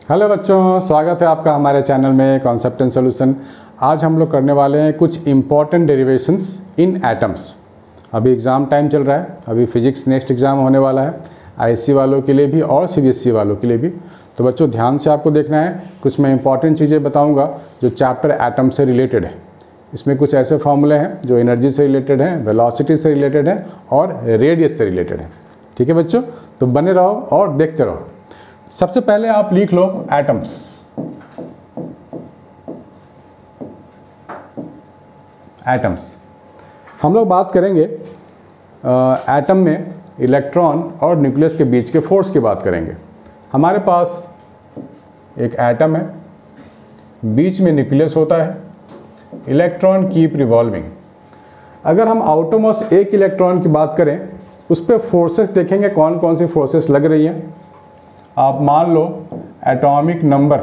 Hello बच्चों, स्वागत है आपका हमारे चैनल में कॉन्सेप्ट एंड सॉल्यूशन। आज हम लोग करने वाले हैं कुछ इम्पॉर्टेंट डेरिवेशंस इन एटम्स। अभी एग्ज़ाम टाइम चल रहा है, अभी फिजिक्स नेक्स्ट एग्ज़ाम होने वाला है आईएससी वालों के लिए भी और सीबीएसई वालों के लिए भी। तो बच्चों ध्यान से आपको देखना है, कुछ मैं इंपॉर्टेंट चीज़ें बताऊँगा जो चैप्टर एटम से रिलेटेड है। इसमें कुछ ऐसे फॉर्मूले हैं जो एनर्जी से रिलेटेड हैं, वेलोसिटी से रिलेटेड हैं और रेडियस से रिलेटेड हैं। ठीक है बच्चों, तो बने रहो और देखते रहो। सबसे पहले आप लिख लो एटम्स। एटम्स हम लोग बात करेंगे एटम में इलेक्ट्रॉन और न्यूक्लियस के बीच के फोर्स की बात करेंगे। हमारे पास एक एटम है, बीच में न्यूक्लियस होता है, इलेक्ट्रॉन कीप रिवॉल्विंग। अगर हम आउटरमोस्ट एक इलेक्ट्रॉन की बात करें, उस पर फोर्सेस देखेंगे कौन कौन सी फोर्सेस लग रही हैं। आप मान लो एटॉमिक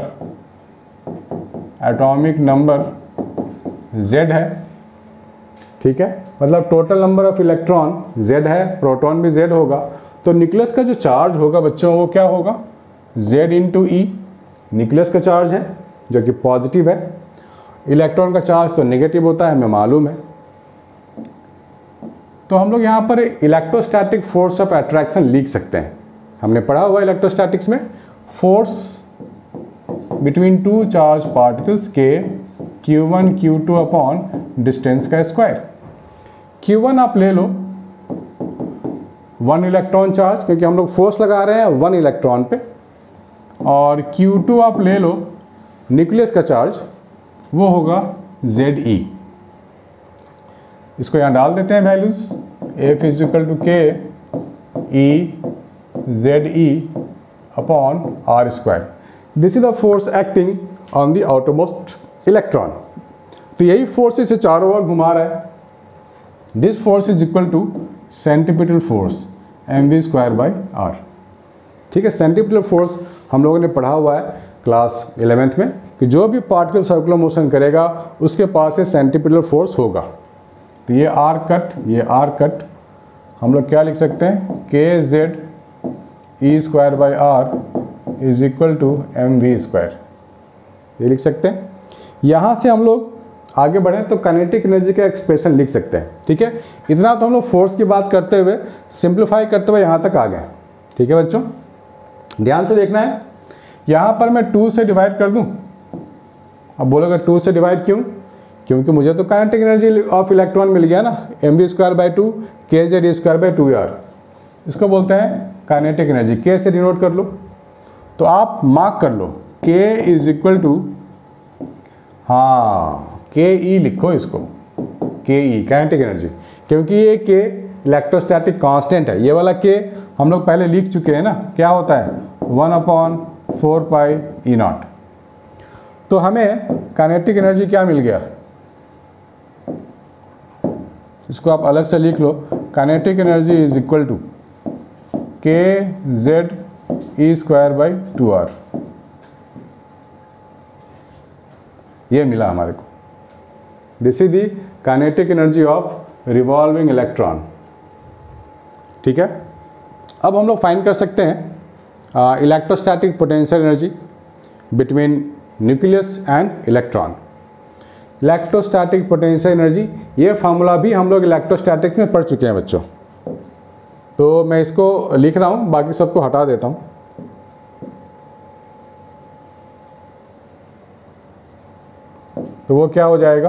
नंबर Z है, ठीक है, मतलब total number of electron Z है, प्रोटॉन भी Z होगा। तो न्यूक्लियस का जो चार्ज होगा बच्चों वो क्या होगा, Z इंटू ई। न्यूक्लियस का चार्ज है जो कि पॉजिटिव है, इलेक्ट्रॉन का चार्ज तो नेगेटिव होता है, हमें मालूम है। तो हम लोग यहाँ पर इलेक्ट्रोस्टैटिक फोर्स ऑफ अट्रैक्शन लिख सकते हैं। हमने पढ़ा हुआ इलेक्ट्रोस्टैटिक्स में force between two charge particles k Q1 Q2 upon distance का स्क्वायर। Q1 आप ले लो 1 इलेक्ट्रॉन चार्ज, क्योंकि हम लोग फोर्स लगा रहे हैं 1 इलेक्ट्रॉन पे, और Q2 आप ले लो न्यूक्लियस का चार्ज, वो होगा ZE। इसको यहाँ डाल देते हैं values, F is equal to k e ZE upon R square. This is the force acting on the outermost electron. तो यही फोर्स इसे चारों ओर घुमा रहा है। This force is equal to centripetal force mv square by r। ठीक है, सेंट्रीपिटल फोर्स हम लोगों ने पढ़ा हुआ है क्लास 11th में कि जो भी पार्टिकल सर्कुलर मोशन करेगा उसके पास से सेंट्रीपिटल फोर्स होगा। तो ये r कट हम लोग क्या लिख सकते हैं, k Z e square by r is equal to m v square, ये लिख सकते हैं। यहाँ से हम लोग आगे बढ़ें तो काइनेटिक एनर्जी का एक्सप्रेशन लिख सकते हैं। ठीक है, इतना तो हम लोग फोर्स की बात करते हुए सिंप्लीफाई करते हुए यहाँ तक आ गए। ठीक है बच्चों, ध्यान से देखना है। यहाँ पर मैं 2 से डिवाइड कर दूँ। अब बोलोगे 2 से डिवाइड क्यों? क्योंकि मुझे तो काइनेटिक एनर्जी ऑफ इलेक्ट्रॉन मिल गया ना, m v square by 2 k Z e square by 2 r. इसको बोलते हैं काइनेटिक एनर्जी। के से डिनोट कर लो, तो आप मार्क कर लो के इज इक्वल टू, हाँ के ई लिखो इसको, के ई काइनेटिक एनर्जी, क्योंकि ये के इलेक्ट्रोस्टैटिक कांस्टेंट है। ये वाला के हम लोग पहले लिख चुके हैं ना, क्या होता है 1/4 पाई ई नॉट। तो हमें काइनेटिक एनर्जी क्या मिल गया, इसको आप अलग से लिख लो। Kinetic energy is equal to k Z e square by 2r। ये मिला हमारे को। This is the kinetic energy of revolving electron. ठीक है, अब हम लोग फाइंड कर सकते हैं electrostatic potential energy between nucleus and electron. Electrostatic potential energy, ये फार्मूला भी हम लोग इलेक्ट्रोस्टैटिक्स में पढ़ चुके हैं बच्चों। तो मैं इसको लिख रहा हूँ, बाकी सबको हटा देता हूँ। तो वो क्या हो जाएगा,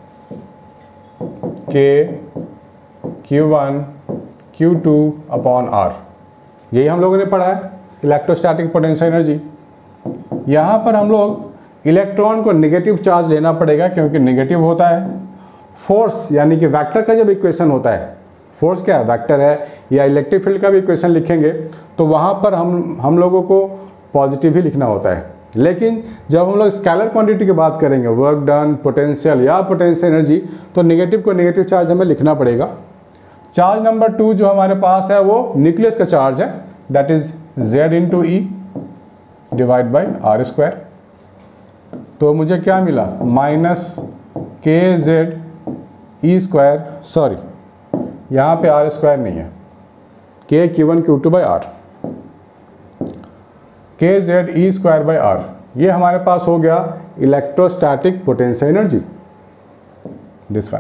के Q1 Q2 अपॉन R। यही हम लोगों ने पढ़ा है इलेक्ट्रोस्टैटिक पोटेंशियल एनर्जी। यहाँ पर हम लोग इलेक्ट्रॉन को नेगेटिव चार्ज लेना पड़ेगा, क्योंकि नेगेटिव होता है। फोर्स यानी कि वेक्टर का जब इक्वेशन होता है, फोर्स क्या है, वेक्टर है, या इलेक्ट्रिक फील्ड का भी इक्वेशन लिखेंगे तो वहाँ पर हम लोगों को पॉजिटिव ही लिखना होता है। लेकिन जब हम लोग स्केलर क्वांटिटी की बात करेंगे, वर्क डन, पोटेंशियल या पोटेंशियल एनर्जी, तो नेगेटिव को नेगेटिव चार्ज हमें लिखना पड़ेगा। चार्ज नंबर 2 जो हमारे पास है वो न्यूक्लियस का चार्ज है, that is Z into e divide by r square. तो मुझे क्या मिला, minus k Z e square, sorry यहाँ पे आर स्क्वायर नहीं है, k Q1 Q2 by r. K Z e square by r, ये हमारे पास हो गया electrostatic potential energy, this one.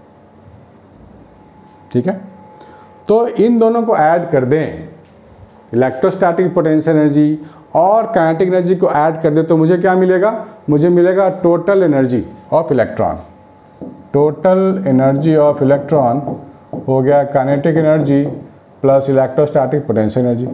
ठीक है, तो इन दोनों को ऐड कर दें, इलेक्ट्रोस्टैटिक पोटेंशियल एनर्जी और काइनेटिक एनर्जी को ऐड कर दें, तो मुझे क्या मिलेगा, मुझे मिलेगा total energy of electron. Total energy of electron हो गया kinetic energy plus electrostatic potential energy,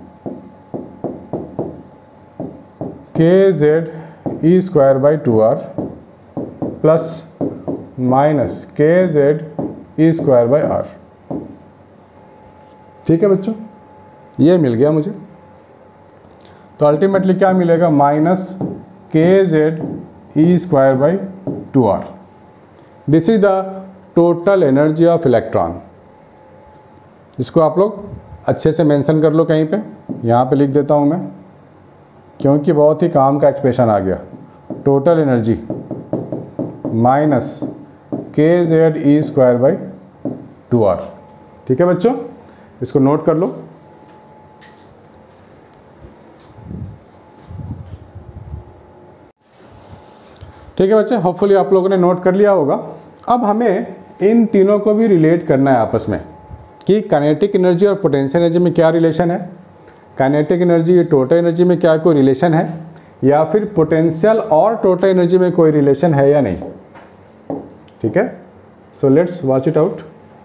k Z e square by 2r plus minus k Z e square by r. ठीक है बच्चों, ये मिल गया मुझे। तो अल्टीमेटली क्या मिलेगा, minus k Z e square by 2r। This is the total energy of electron. इसको आप लोग अच्छे से मेंशन कर लो कहीं पे, यहाँ पे लिख देता हूँ मैं, क्योंकि बहुत ही काम का एक्सप्रेशन आ गया। Total energy minus k Z e square by 2r। ठीक है बच्चों, इसको नोट कर लो। ठीक है बच्चे, होपफुली आप लोगों ने नोट कर लिया होगा। अब हमें इन तीनों को भी रिलेट करना है आपस में कि काइनेटिक एनर्जी और पोटेंशियल एनर्जी में क्या रिलेशन है, काइनेटिक एनर्जी टोटल एनर्जी में क्या कोई रिलेशन है, या फिर पोटेंशियल और टोटल एनर्जी में कोई रिलेशन है या नहीं। ठीक है, so let's watch it out.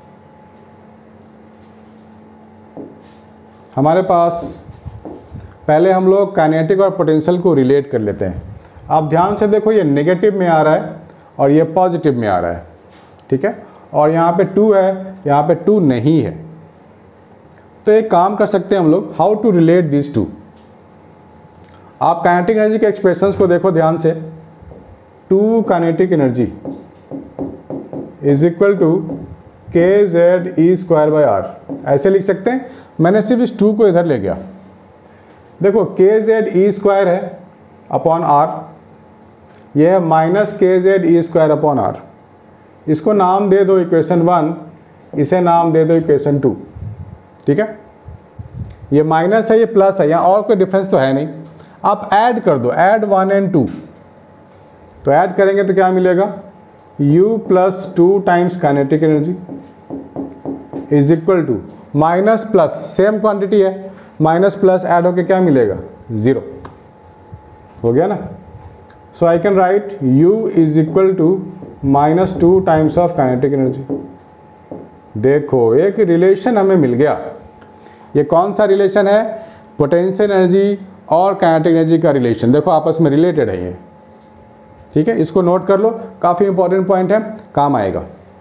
हमारे पास पहले हम लोग काइनेटिक और पोटेंशियल को रिलेट कर लेते हैं। आप ध्यान से देखो, ये नेगेटिव में आ रहा है और ये पॉजिटिव में आ रहा है। ठीक है, और यहाँ पे 2 है, यहाँ पे 2 नहीं है। तो एक काम कर सकते हैं हम लोग, how to relate this to. आप काइनेटिक एनर्जी के एक्सप्रेशंस को देखो ध्यान से। 2 kinetic energy is equal to k Z e square by r, ऐसे लिख सकते हैं। मैंने सिर्फ इस 2 को इधर ले गया। देखो के जेड ई स्क्वायर है अपॉन आर, यह है minus k Z e square upon r. इसको नाम दे दो इक्वेशन 1, इसे नाम दे दो इक्वेशन 2। ठीक है, ये माइनस है, ये प्लस है, यहाँ और कोई डिफरेंस तो है नहीं। आप ऐड कर दो, ऐड 1 एंड 2। तो ऐड करेंगे तो क्या मिलेगा, u plus 2 times kinetic energy is equal to minus plus, same quantity है, माइनस प्लस ऐड होके क्या मिलेगा, 0 हो गया ना। So I can write u is equal to minus 2 times of kinetic energy. देखो एक रिलेशन हमें मिल गया। ये कौन सा रिलेशन है, पोटेंशियल एनर्जी और काइनेटिक एनर्जी का रिलेशन। देखो आपस में रिलेटेड है ये। ठीक है, इसको नोट कर लो, काफ़ी इंपॉर्टेंट पॉइंट है, काम आएगा।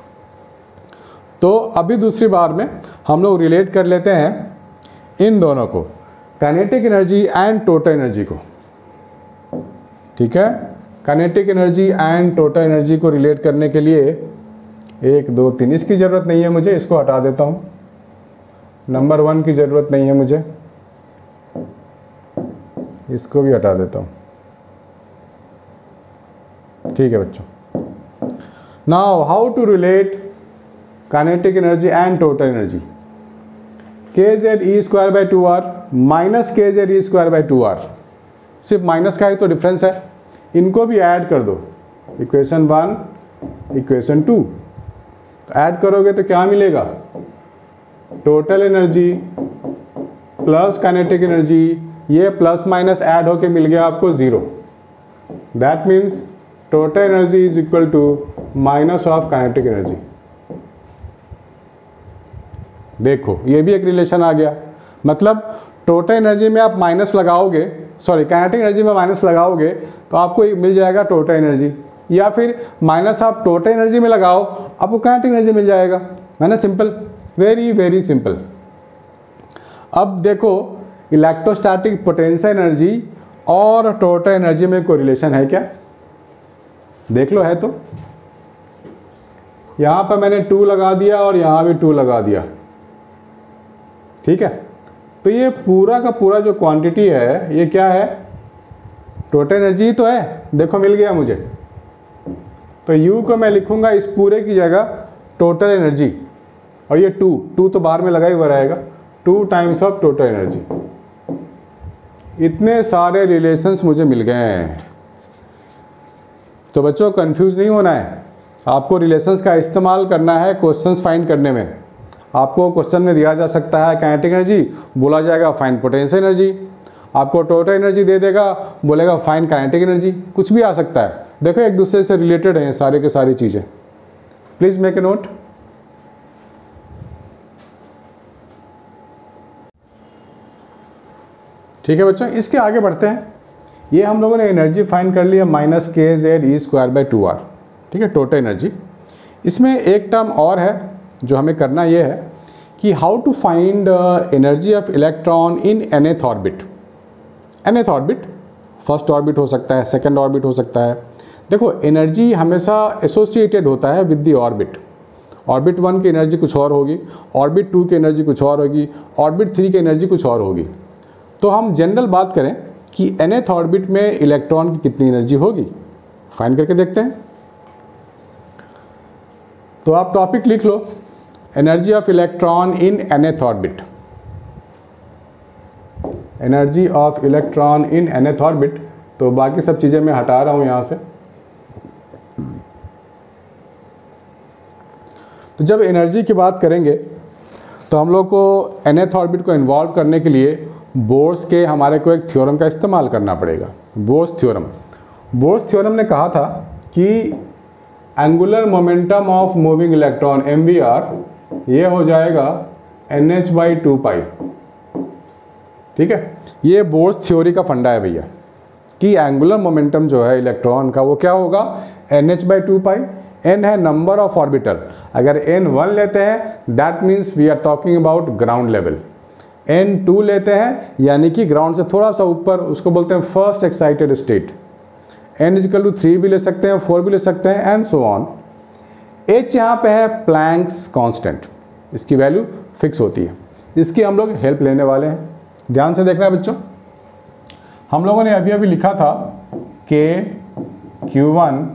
तो अभी दूसरी बार में हम लोग रिलेट कर लेते हैं इन दोनों को, kinetic energy and total energy को। ठीक है, kinetic energy and total energy को रिलेट करने के लिए 1 2 3, इसकी ज़रूरत नहीं है मुझे, इसको हटा देता हूँ। नंबर 1 की ज़रूरत नहीं है मुझे, इसको भी हटा देता हूँ। ठीक है बच्चों, now how to relate kinetic energy and total energy. K Z e square by 2r minus k Z e square by 2r, सिर्फ माइनस का ही तो डिफरेंस है, इनको भी ऐड कर दो। इक्वेशन 1 इक्वेशन 2, तो ऐड करोगे तो क्या मिलेगा, total energy plus kinetic energy, ये प्लस माइनस ऐड होके मिल गया आपको 0। That means total energy is equal to minus of kinetic energy. देखो ये भी एक रिलेशन आ गया, मतलब टोटल एनर्जी में आप माइनस लगाओगे, सॉरी काइनेटिक एनर्जी में माइनस लगाओगे तो आपको मिल जाएगा टोटल एनर्जी, या फिर माइनस आप टोटल एनर्जी में लगाओ आपको काइनेटिक एनर्जी मिल जाएगा, है ना। Simple, very very simple. अब देखो इलेक्ट्रोस्टैटिक पोटेंशियल एनर्जी और टोटल एनर्जी में कोई रिलेशन है क्या, देख लो है तो। यहाँ पर मैंने 2 लगा दिया और यहाँ भी 2 लगा दिया। ठीक है, तो ये पूरा का पूरा जो क्वांटिटी है ये क्या है, टोटल एनर्जी तो है। देखो मिल गया मुझे, तो U को मैं लिखूंगा इस पूरे की जगह टोटल एनर्जी, और ये 2 तो बाहर में लगा ही हुआ रहेगा, 2 टाइम्स ऑफ टोटल एनर्जी। इतने सारे रिलेशंस मुझे मिल गए हैं। तो बच्चों कंफ्यूज नहीं होना है, आपको रिलेशंस का इस्तेमाल करना है क्वेश्चंस फाइंड करने में। आपको क्वेश्चन में दिया जा सकता है काइनेटिक एनर्जी, बोला जाएगा फाइंड पोटेंशियल एनर्जी। आपको टोटल एनर्जी दे देगा, बोलेगा फाइंड काइनेटिक एनर्जी। कुछ भी आ सकता है। देखो एक दूसरे से रिलेटेड हैं सारे के सारी चीज़ें। Please make a note. ठीक है बच्चों, इसके आगे बढ़ते हैं। ये हम लोगों ने एनर्जी फाइंड कर लिया -kZe²/2r। ठीक है, टोटल एनर्जी। इसमें एक टर्म और है जो हमें करना ये है कि how to find energy of electron in nth orbit. nth orbit first orbit हो सकता है, सेकंड ऑर्बिट हो सकता है। देखो एनर्जी हमेशा एसोसिएटेड होता है विद द ऑर्बिट। ऑर्बिट 1 की एनर्जी कुछ और होगी, ऑर्बिट 2 की एनर्जी कुछ और होगी, ऑर्बिट 3 की एनर्जी कुछ और होगी। तो हम जनरल बात करें कि nth ऑर्बिट में इलेक्ट्रॉन की कितनी एनर्जी होगी, फाइंड करके देखते हैं। तो आप टॉपिक लिख लो, energy of electron in nth orbit. Energy of electron in nth orbit. तो बाकी सब चीज़ें मैं हटा रहा हूँ यहाँ से। तो जब एनर्जी की बात करेंगे तो हम लोग को nth ऑर्बिट को इन्वॉल्व करने के लिए बोर्स के हमारे को एक थ्योरम का इस्तेमाल करना पड़ेगा, बोर्स थ्योरम। बोर्स थ्योरम ने कहा था कि angular momentum of moving electron MVR ये हो जाएगा NH/2π। ठीक है, ये बोर्स थ्योरी का फंडा है भैया कि एंगुलर मोमेंटम जो है इलेक्ट्रॉन का वो क्या होगा, NH/2π। n है नंबर ऑफ ऑर्बिटल। अगर n 1 लेते हैं that means we are talking about ground level. n 2 लेते हैं यानी कि ग्राउंड से थोड़ा सा ऊपर, उसको बोलते हैं फर्स्ट एक्साइटेड स्टेट। n = 3 भी ले सकते हैं, 4 भी ले सकते हैं एंड सो ऑन। h यहाँ पे है प्लैंक्स कांस्टेंट, इसकी वैल्यू फिक्स होती है। इसकी हम लोग हेल्प लेने वाले हैं, ध्यान से देखना बच्चों। हम लोगों ने अभी अभी लिखा था K Q1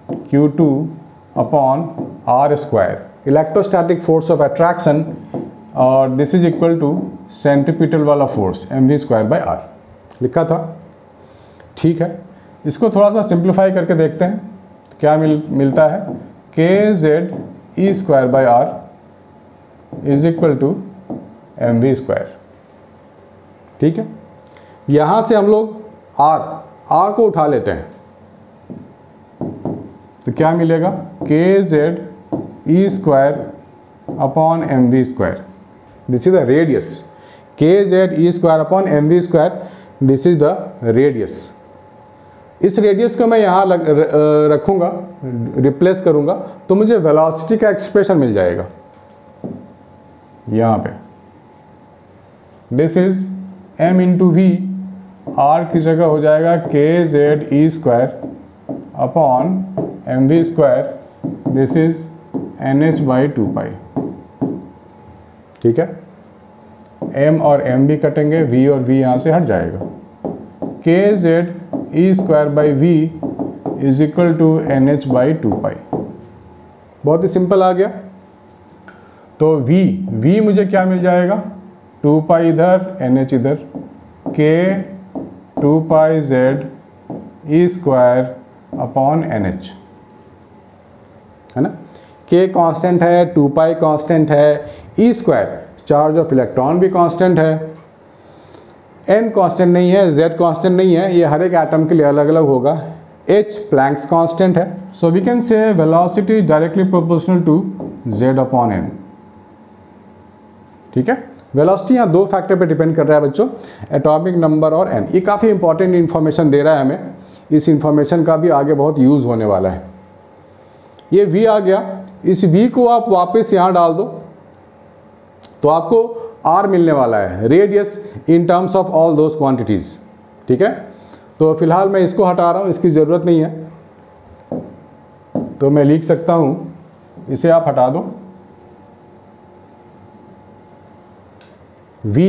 Q2/r², electrostatic force of attraction, और this is equal to centripetal वाला फोर्स mv²/r लिखा था। ठीक है, इसको थोड़ा सा सिंप्लीफाई करके देखते हैं क्या मिलता है। kZe²/r is equal to mv²। ठीक है, यहाँ से हम लोग r को उठा लेते हैं तो क्या मिलेगा, kZe²/mv²। This is the radius, kZe²/mv², this is the radius. इस रेडियस को मैं यहाँ रखूँगा, रिप्लेस करूँगा तो मुझे वेलोसिटी का एक्सप्रेशन मिल जाएगा यहाँ पे। This is m × v, r की जगह हो जाएगा kZe²/mv², दिस इज NH/2π। ठीक है, m और m भी कटेंगे, v और v यहाँ से हट जाएगा। kZe²/v is equal to NH/2π। बहुत ही सिंपल आ गया। तो v मुझे क्या मिल जाएगा, 2π इधर NH इधर, k2πZe²/NH है ना। k कांस्टेंट है, 2π कांस्टेंट है, E² चार्ज ऑफ इलेक्ट्रॉन भी कांस्टेंट है, n कांस्टेंट नहीं है, z कांस्टेंट नहीं है, ये हर एक एटम के लिए अलग अलग होगा। h प्लैंक्स कांस्टेंट है। So we can say velocity directly proportional to z/n। ठीक है, वेलोसिटी यहाँ दो फैक्टर पे डिपेंड कर रहा है बच्चों, एटॉमिक नंबर और n। ये काफ़ी इंपॉर्टेंट इन्फॉर्मेशन दे रहा है हमें, इस इंफॉर्मेशन का भी आगे बहुत यूज़ होने वाला है। ये v आ गया, इस v को आप वापस यहाँ डाल दो तो आपको r मिलने वाला है, radius in terms of all those quantities. ठीक है, तो फिलहाल मैं इसको हटा रहा हूँ, इसकी ज़रूरत नहीं है, तो मैं लिख सकता हूँ, इसे आप हटा दो। v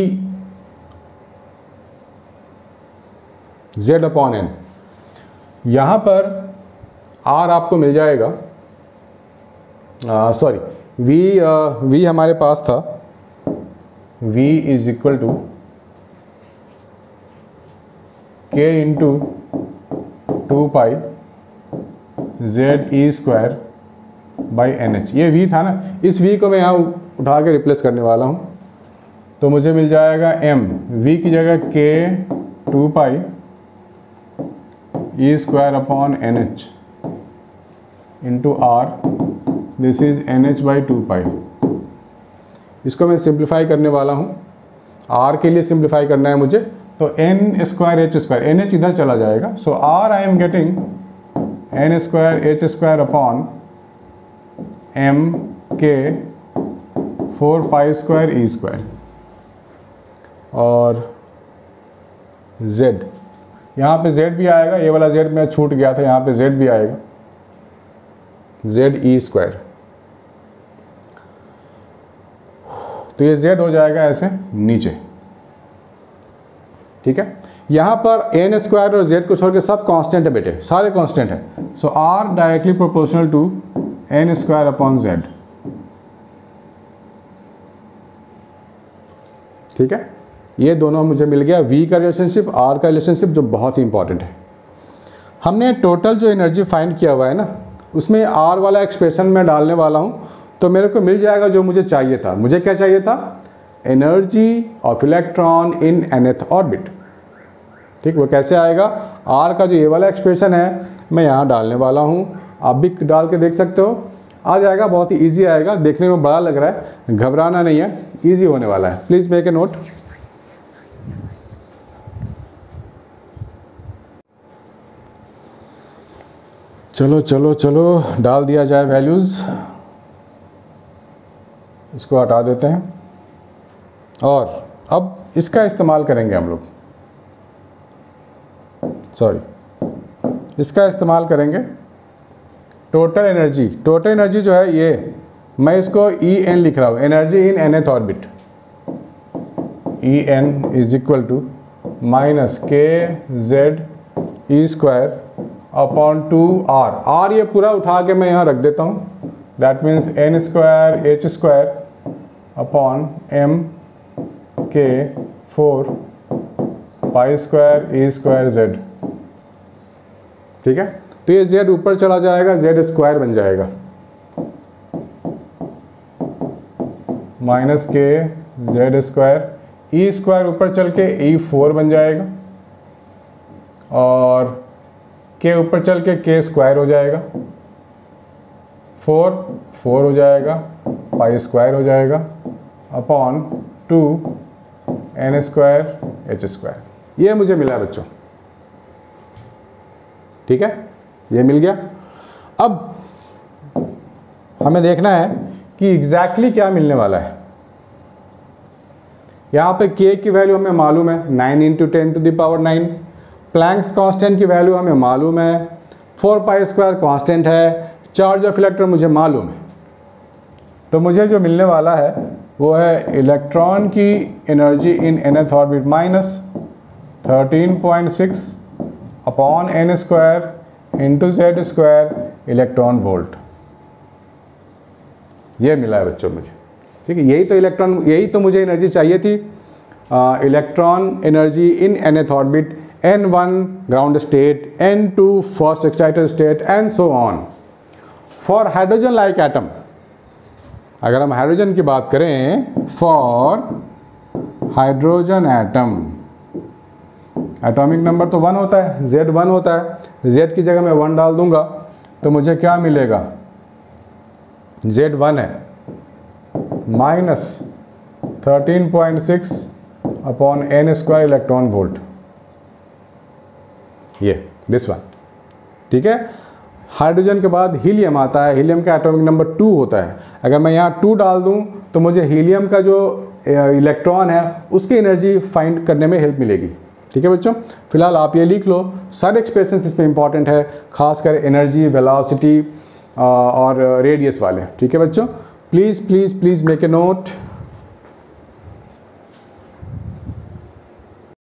Z/n, यहाँ पर r आपको मिल जाएगा, सॉरी v हमारे पास था, v is equal to k into 2 pi ZE² by NH। ये v था ना, इस v को मैं यहाँ उठा के रिप्लेस करने वाला हूँ, तो मुझे मिल जाएगा m, v की जगह k 2 pi E² upon NH into R, this is NH by 2 pi. इसको मैं सिंप्लीफाई करने वाला हूँ, R के लिए सिंप्लीफाई करना है मुझे, तो n² h², NH इधर चला जाएगा, so R I am getting n² h² upon m k 4 pi square E², और z, यहाँ पे z भी आएगा, ये वाला z में छूट गया था, यहाँ पे z भी आएगा, ZE², तो ये z हो जाएगा ऐसे नीचे, ठीक है। यहाँ पर n² और z को छोड़ के सब कांस्टेंट है बेटे, सारे कांस्टेंट है, so R directly proportional to n² upon z, ठीक है। ये दोनों मुझे मिल गया, V का रिलेशनशिप, R का रिलेशनशिप, जो बहुत ही इंपॉर्टेंट है। हमने टोटल जो एनर्जी फाइंड किया हुआ है ना, उसमें R वाला एक्सप्रेशन मैं डालने वाला हूँ, तो मेरे को मिल जाएगा जो मुझे चाहिए था। मुझे क्या चाहिए था? Energy of electron in nth orbit, ठीक। वो कैसे आएगा? R का जो ये वाला एक्सप्रेशन है मैं यहाँ डालने वाला हूँ, आप भी डाल के देख सकते हो, आ जाएगा, बहुत ही ईजी आएगा, देखने में बड़ा लग रहा है, घबराना नहीं है, ईजी होने वाला है। Please make a note. चलो चलो चलो डाल दिया जाए वैल्यूज़, इसको हटा देते हैं, और अब इसका इस्तेमाल करेंगे हम लोग, इसका इस्तेमाल करेंगे टोटल एनर्जी जो है ये, मैं इसको En लिख रहा हूँ, energy in nth orbit, En is equal to minus kZE² upon 2R। ये पूरा उठा के मैं यहाँ रख देता हूँ, that means n² h² upon m k 4 pi square E² z, ठीक है। तो ये z ऊपर चला जाएगा, z² बन जाएगा, माइनस k z², E² ऊपर चल के E4 बन जाएगा, और k ऊपर चल के k² हो जाएगा, 4 हो जाएगा, पाई स्क्वायर हो जाएगा, अपॉन 2 n² h²। ये मुझे मिला बच्चों, ठीक है, ये मिल गया। अब हमें देखना है कि एग्जैक्टली क्या मिलने वाला है। यहाँ पे k की वैल्यू हमें मालूम है, 9 × 10⁹ प्लैंक्स कांस्टेंट की वैल्यू हमें मालूम है, 4 पाई स्क्वायर कांस्टेंट है, चार्ज ऑफ इलेक्ट्रॉन मुझे मालूम है, तो मुझे जो मिलने वाला है वो है इलेक्ट्रॉन की energy in nth orbit minus 13.6 upon n² into z² electron volt. ये मिला है बच्चों मुझे, ठीक है। यही तो मुझे एनर्जी चाहिए थी, electron energy in nth orbit, n1 ground state, n2 first excited state, and so on. For hydrogen like atom, अगर हम हाइड्रोजन की बात करें, for hydrogen atom, atomic number तो 1 होता है, Z1 होता है, Z की जगह मैं 1 डाल दूंगा तो मुझे क्या मिलेगा? Z1 है minus 13.6 upon n² electron volt, ये दिस वन, ठीक है। हाइड्रोजन के बाद हीलियम आता है, हीलियम का एटॉमिक नंबर 2 होता है, अगर मैं यहाँ 2 डाल दूँ तो मुझे हीलियम का जो इलेक्ट्रॉन है उसकी एनर्जी फाइंड करने में हेल्प मिलेगी, ठीक है बच्चों। फिलहाल आप ये लिख लो, सारे एक्सप्रेशन इसमें इंपॉर्टेंट है, खासकर एनर्जी, वेलोसिटी और रेडियस वाले, ठीक है बच्चों। Please please please make a note.